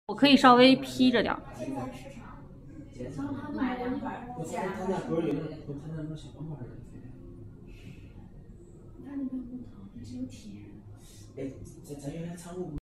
我可以稍微披着点儿。 买2本。 他那盒有那种，他那种小方块的。 他那边无糖，它只有甜。 哎，咱原来仓库。